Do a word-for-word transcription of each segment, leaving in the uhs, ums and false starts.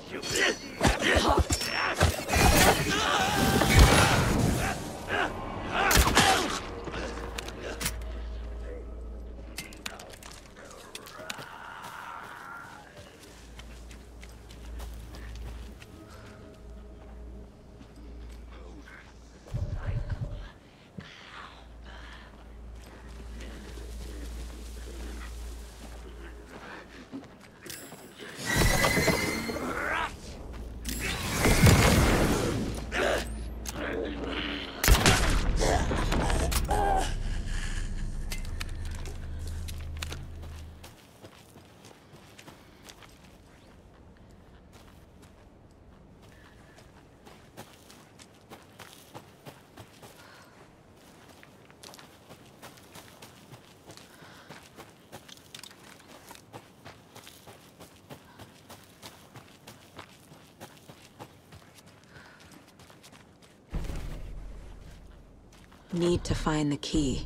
Need to find the key.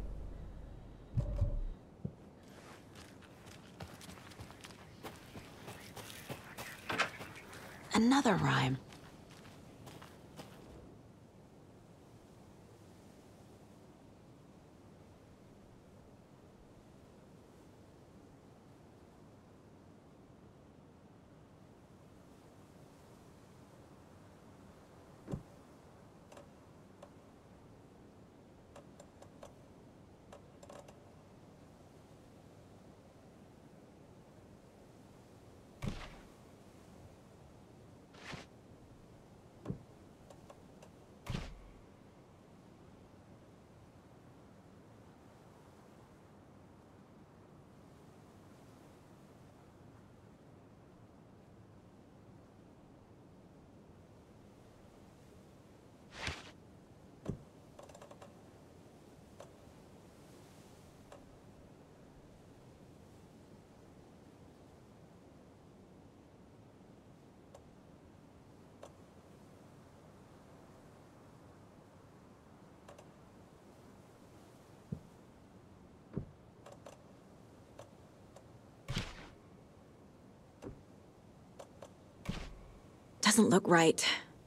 Another rhyme. Doesn't look right.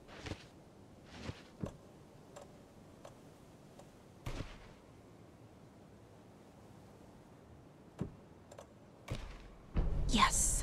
Yes.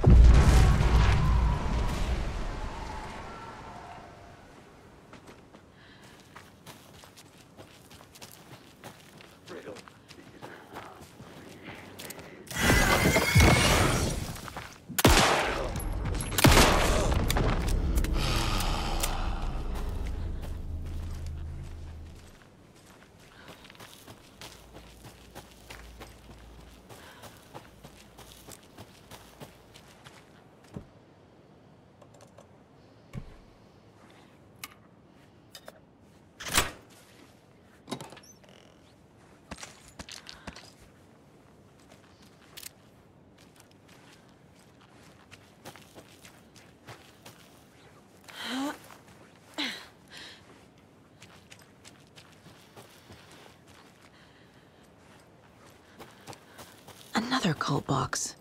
Another cult box.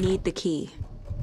Need the key.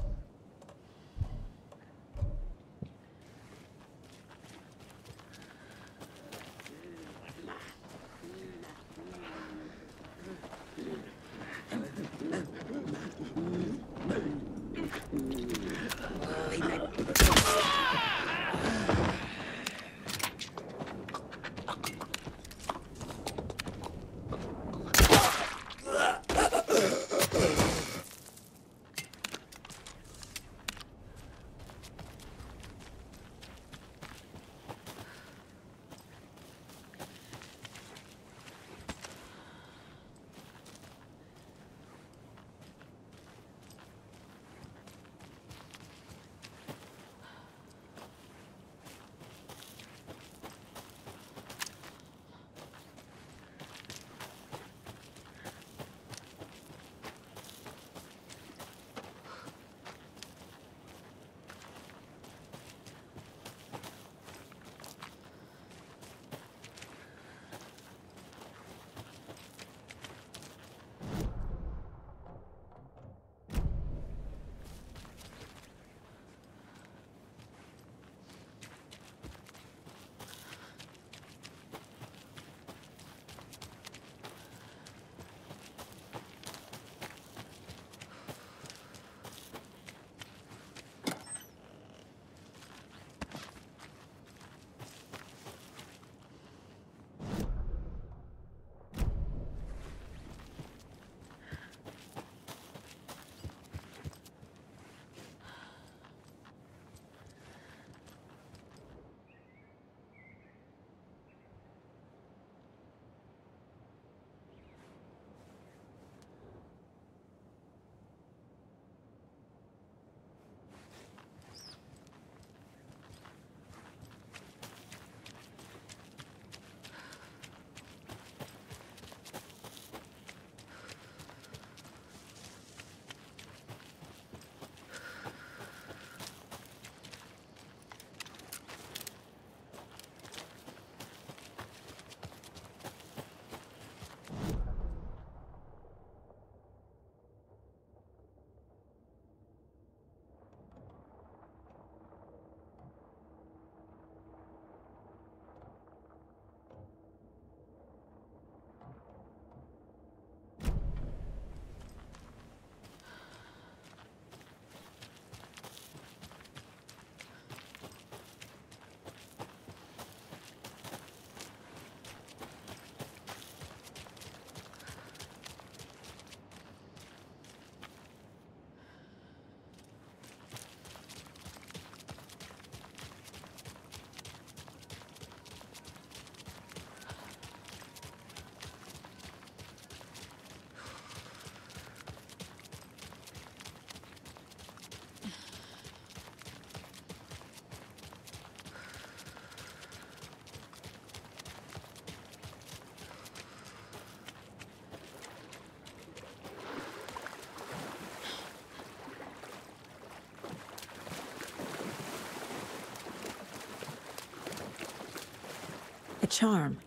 A charm.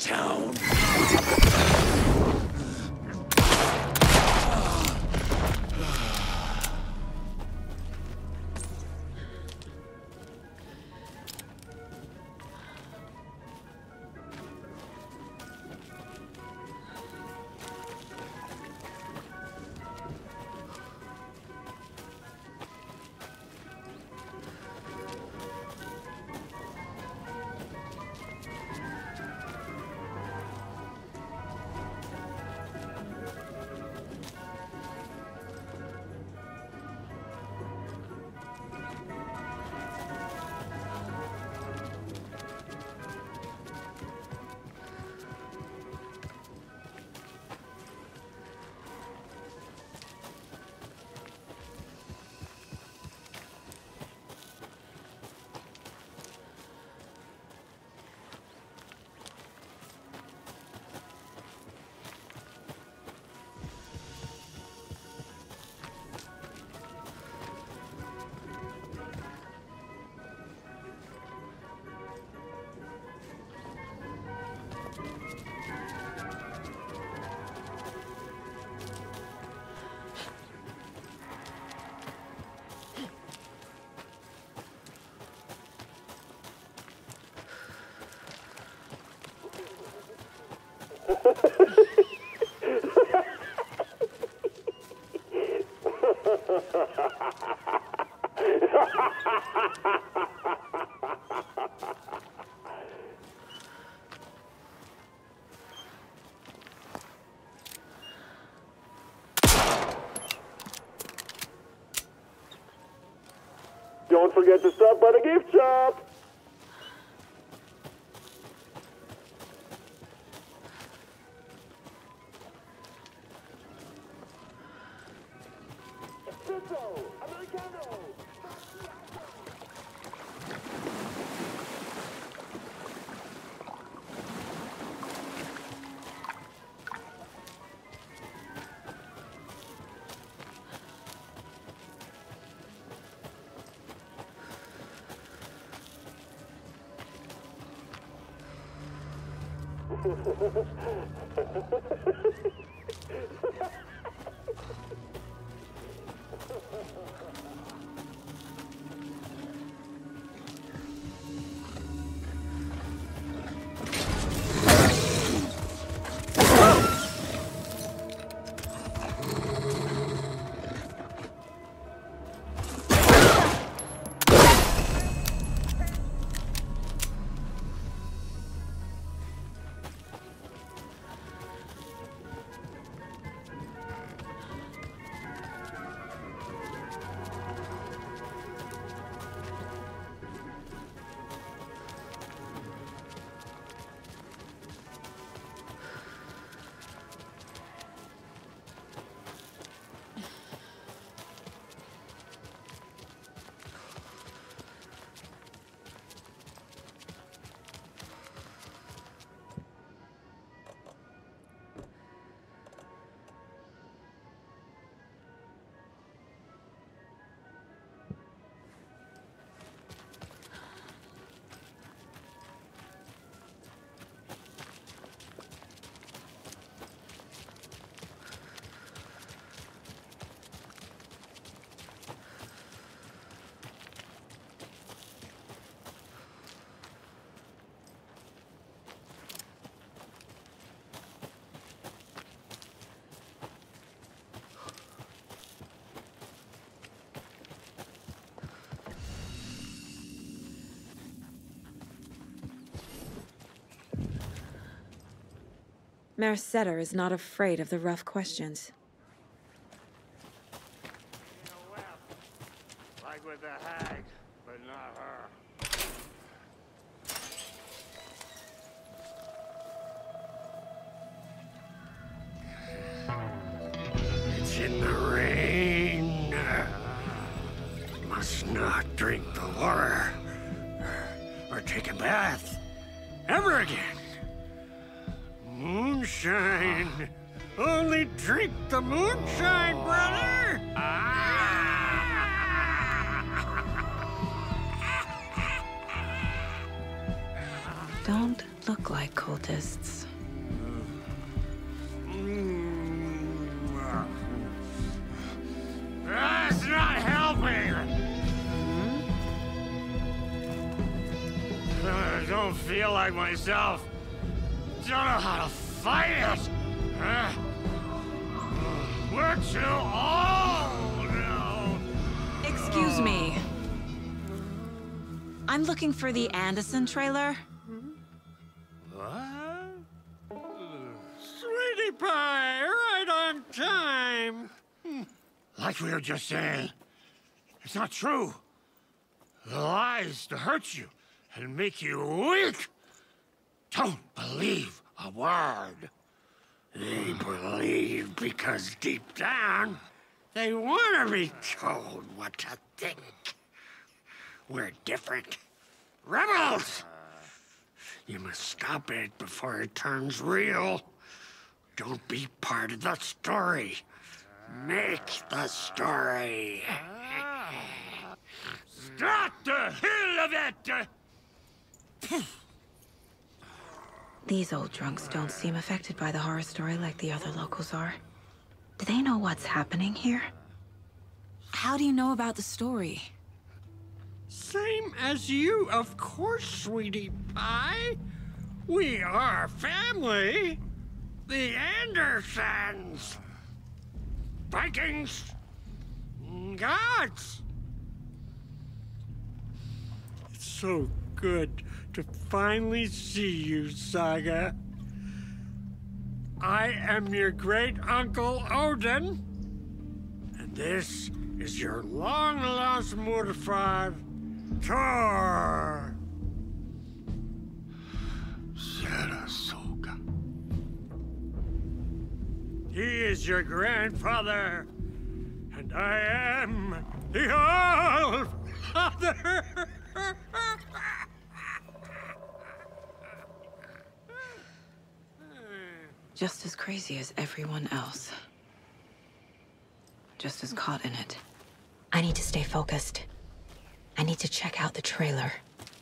town. Don't forget to stop by the gift shop! Espresso! Americano! Mercedes is not afraid of the rough questions. Like with the hag, but not her. It's in the rain. Must not drink the water. Or take a bath. Ever again. Moonshine. Only drink the moonshine, brother. don't look like cultists. That's not helping! I don't feel like myself. Don't know how to fight it. Huh? We're too old now. Excuse me. I'm looking for the Anderson trailer. What? Sweetie pie, right on time. Like we were just saying, it's not true. The lies to hurt you and make you weak. Don't believe a word. They believe because deep down, they want to be told what to think. We're different. Rebels! You must stop it before it turns real. Don't be part of the story. Make the story. Start the hell of it! These old drunks don't seem affected by the horror story like the other locals are. Do they know what's happening here? How do you know about the story? Same as you, of course, sweetie pie. We are family. The Andersons. Vikings. Gods. It's so good to finally see you, Saga. I am your great-uncle Odin. And this is your long-lost mortified Thor. Sarasota. He is your grandfather, and I am the All-Father. Just as crazy as everyone else. Just as caught in it. I need to stay focused. I need to check out the trailer.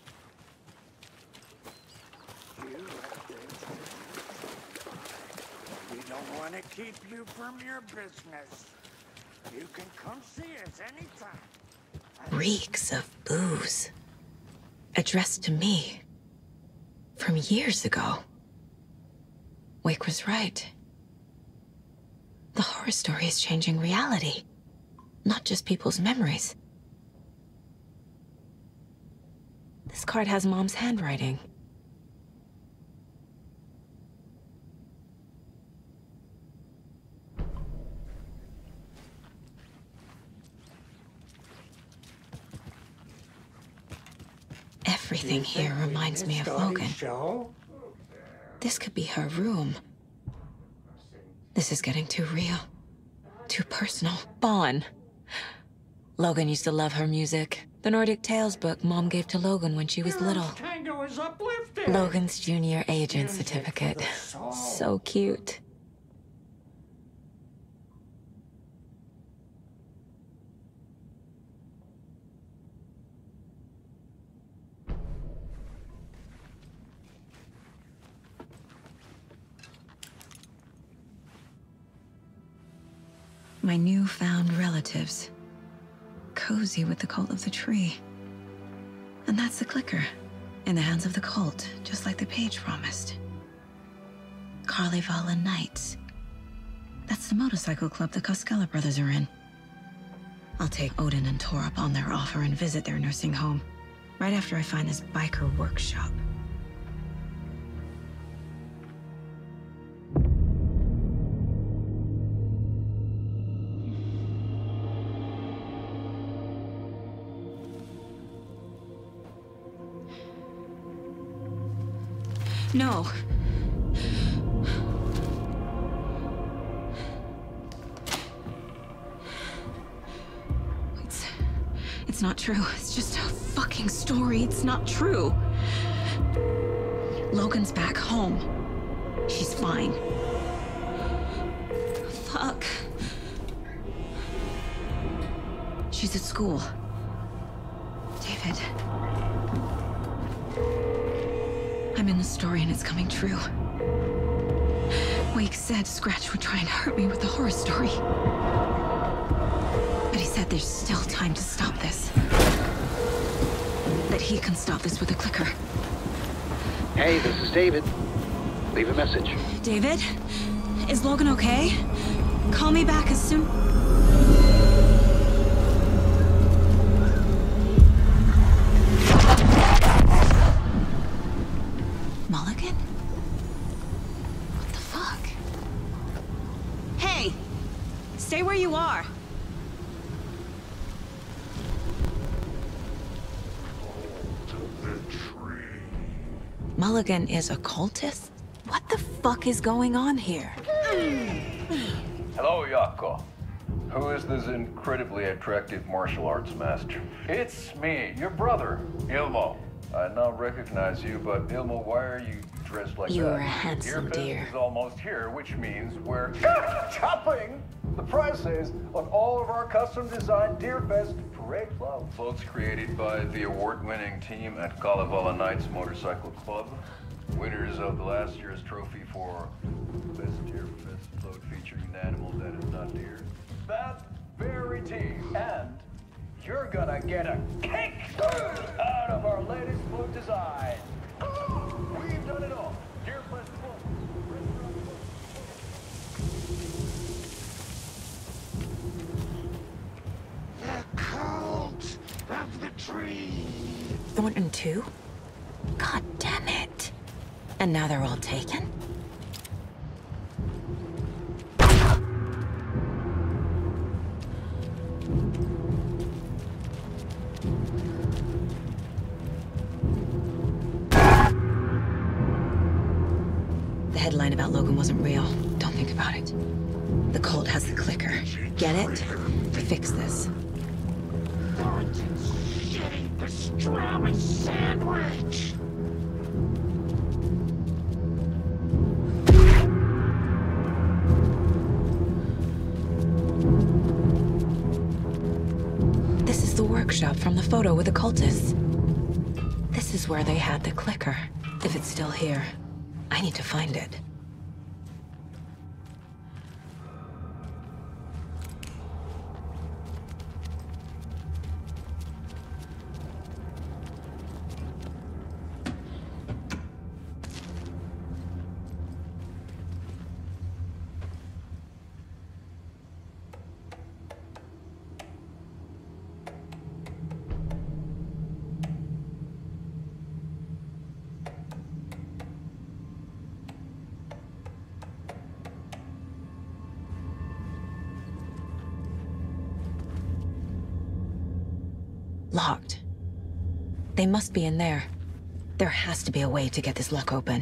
We don't want to keep you from your business. You can come see us anytime. Reeks of booze. Addressed to me. From years ago. Wake was right. The horror story is changing reality. Not just people's memories. This card has Mom's handwriting. Everything here reminds me of Logan. This could be her room. This is getting too real. Too personal. Bon. Logan used to love her music. The Nordic Tales book Mom gave to Logan when she was little. Logan's junior agent certificate. So cute. My newfound relatives. Cozy with the cult of the tree. And that's the clicker. In the hands of the cult, just like the page promised. Carlyvala Knights. That's the motorcycle club the Koskela brothers are in. I'll take Odin and Tor up on their offer and visit their nursing home. Right after I find this biker workshop. No. It's... It's not true. It's just a fucking story. It's not true. Logan's back home. She's fine. Fuck. She's at school. David. I'm I'm in the story and it's coming true. Wake said Scratch would try and hurt me with the horror story. But he said there's still time to stop this. That he can stop this with a clicker. Hey, this is David. Leave a message. David? Is Logan okay? Call me back as soon... Mulligan? What the fuck? Hey! Stay where you are! Mulligan is a cultist? What the fuck is going on here? Hello, Yako. Who is this incredibly attractive martial arts master? It's me, your brother, Ilmo. I now recognize you, but Ilmo, why are you dressed like that? You're a handsome Deerfest deer. is almost here, which means we're chopping the prices on all of our custom-designed Deerfest parade clothes. Clothes created by the award-winning team at Kalevala Knights Motorcycle Club. Winners of the last year's trophy for Best Deerfest float featuring an animal that is not deer. That very team. And you're gonna get a cake out of our latest float design. We've done it all. Deerfest float. The cult of the tree. Thornton too? God damn it. And now they're all taken? The headline about Logan wasn't real. Don't think about it. The cult has the clicker. Get it? Fix this. Thornton's shitting pastrami sandwich. This is the workshop from the photo with the cultists. This is where they had the clicker. If it's still here, I need to find it. Locked. They must be in there. There has to be a way to get this lock open.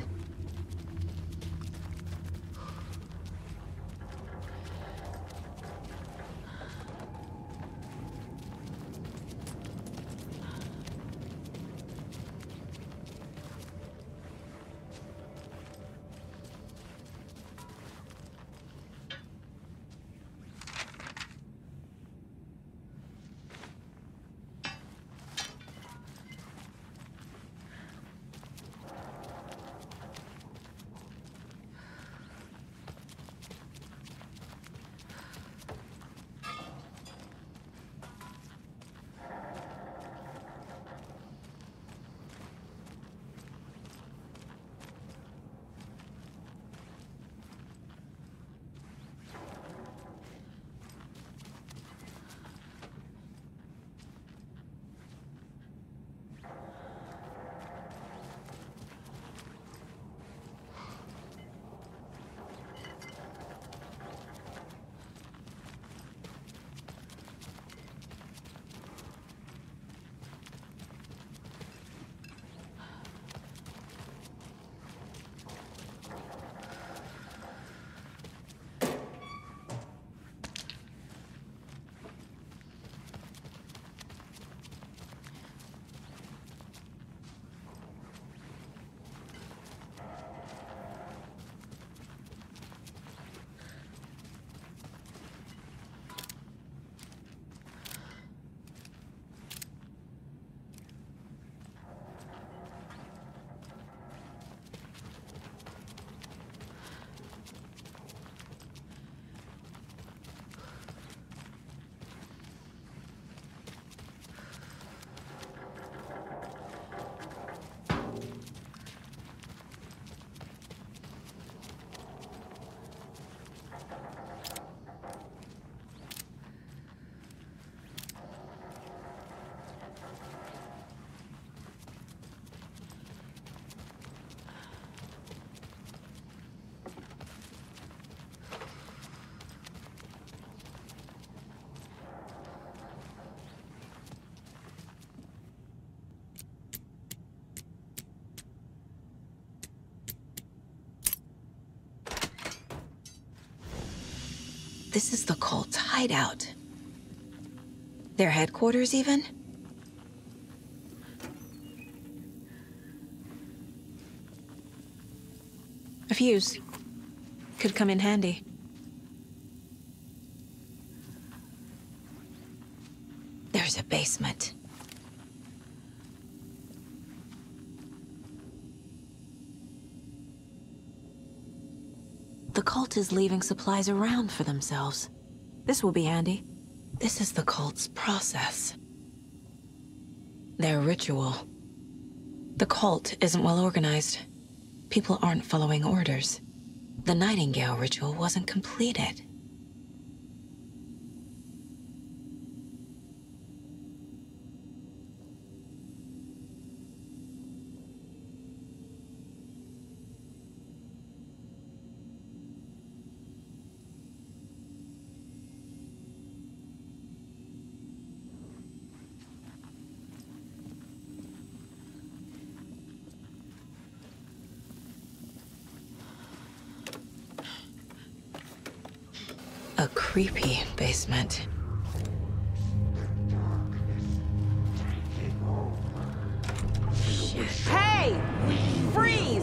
this is the cult's hideout. Their headquarters, even? A fuse. Could come in handy. There's a basement. The cult is leaving supplies around for themselves. This will be handy. This is the cult's process. Their ritual. The cult isn't well organized. People aren't following orders. The Nightingale ritual wasn't completed. A creepy basement. Shit. Hey! Freeze!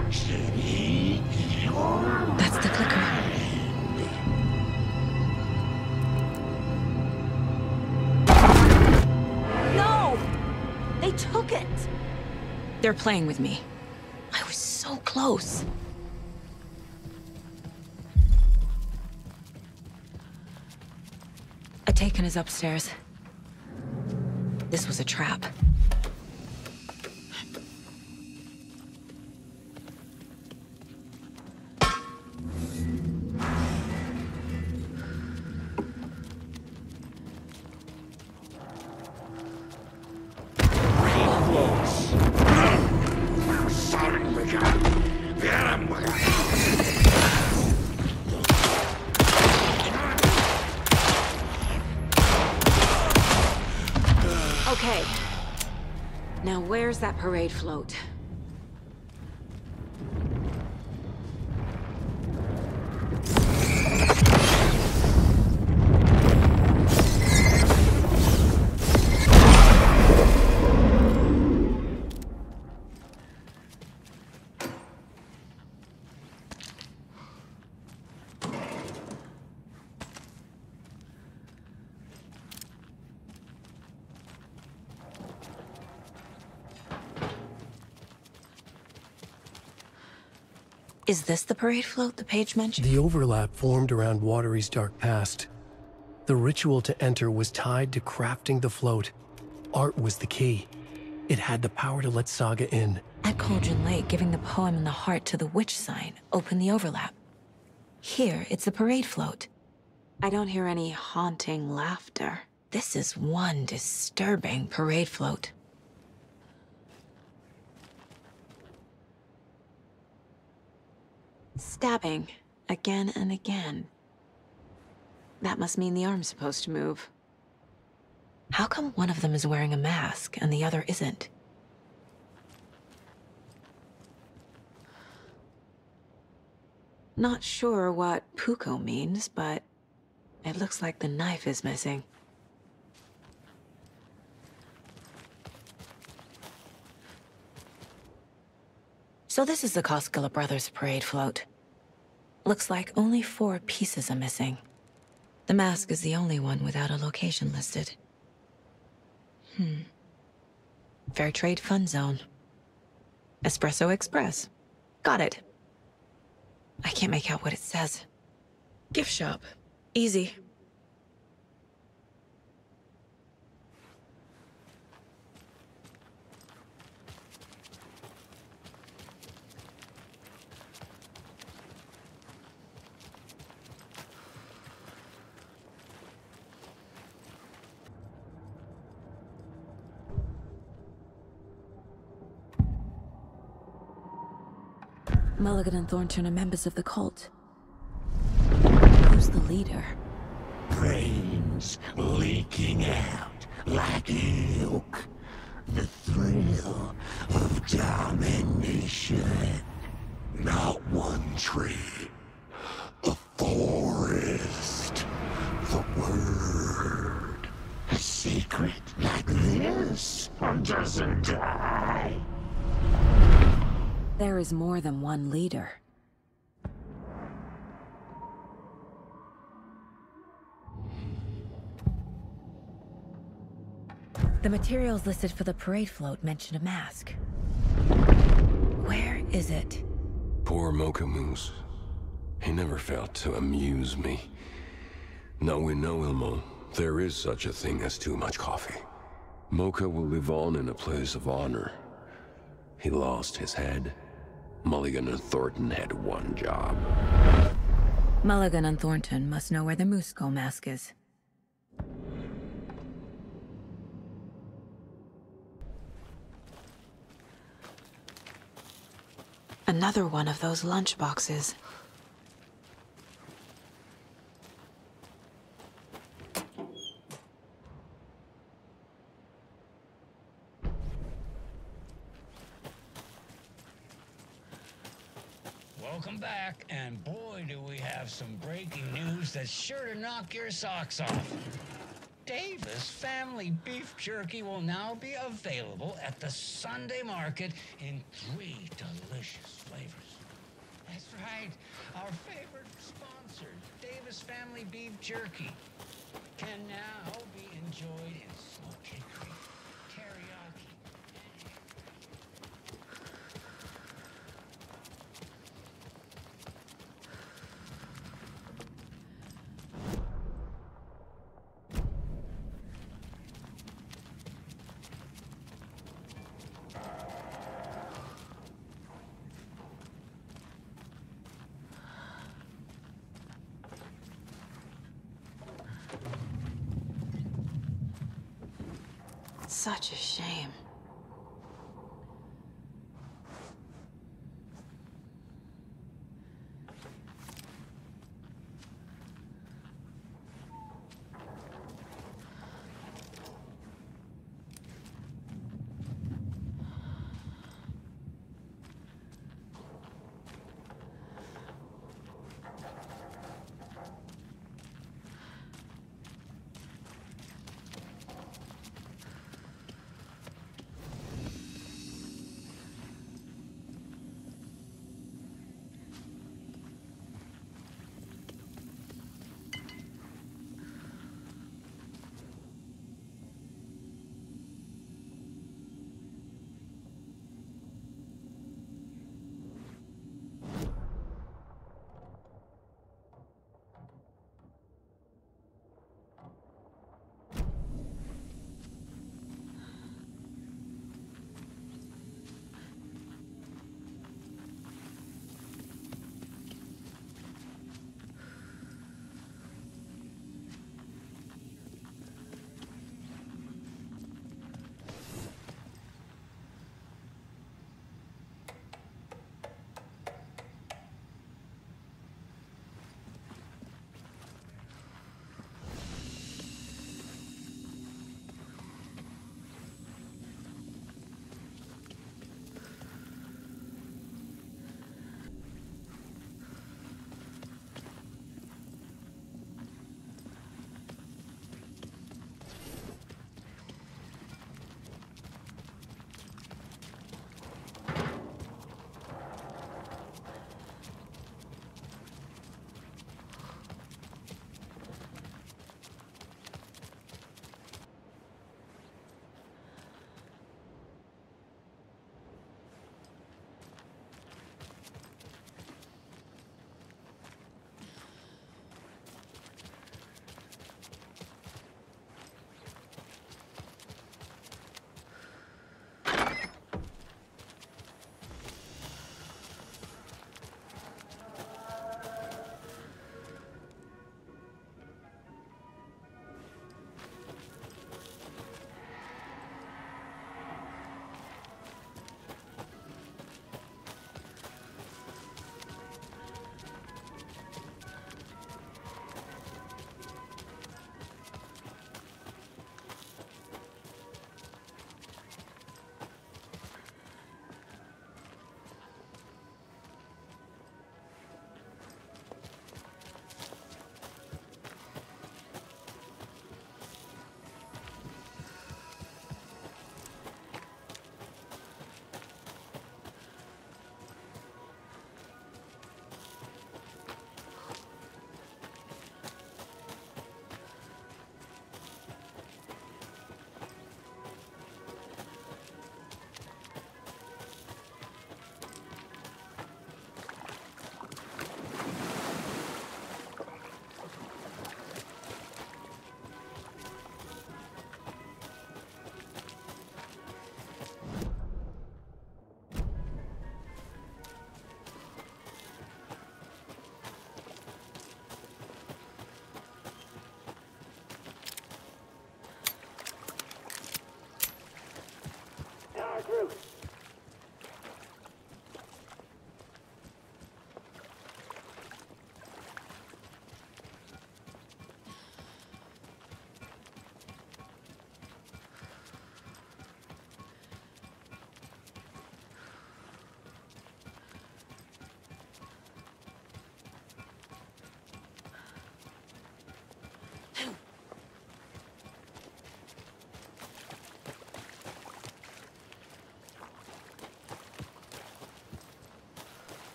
That's the clicker. No! They took it! They're playing with me. I was so close. Taken is upstairs. This was a trap. Okay. Now where's that parade float? Is this the parade float the page mentioned? The overlap formed around Watery's dark past. The ritual to enter was tied to crafting the float. Art was the key. It had the power to let Saga in. At Cauldron Lake, giving the poem and the heart to the witch sign opened the overlap. Here, it's the parade float. I don't hear any haunting laughter. This is one disturbing parade float. Stabbing, again and again. That must mean the arm's supposed to move. How come one of them is wearing a mask and the other isn't? Not sure what Puko means, but it looks like the knife is missing. So this is the Koskela Brothers parade float. Looks like only four pieces are missing. The mask is the only one without a location listed. Hmm. Fair Trade Fun Zone. Espresso Express. Got it. I can't make out what it says. Gift shop. Easy. Mulligan and Thornton are members of the cult. Who's the leader? Brains leaking out like milk. The thrill of domination. Not one tree. A forest. doesn't die. There is more than one leader. The materials listed for the parade float mention a mask. Where is it? Poor Mocha Moose. He never failed to amuse me. Now we know, Ilmo, there is such a thing as too much coffee. Mocha will live on in a place of honor. He lost his head. Mulligan and Thornton had one job. Mulligan and Thornton must know where the Moose Skull mask is. Another one of those lunch boxes. Welcome back, and boy do we have some breaking news that's sure to knock your socks off. Davis Family Beef Jerky will now be available at the Sunday market in three delicious flavors. That's right, our favorite sponsor, Davis Family Beef Jerky, can now be enjoyed in smoked hickory, teriyaki, Such a shame.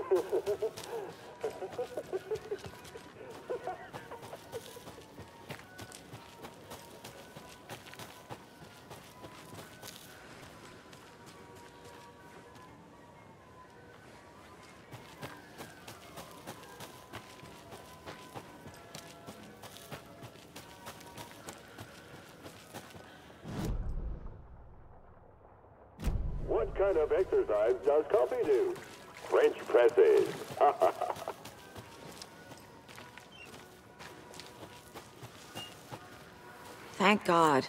What kind of exercise does coffee do? French presses. Thank God.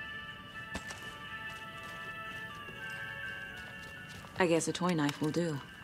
I guess a toy knife will do.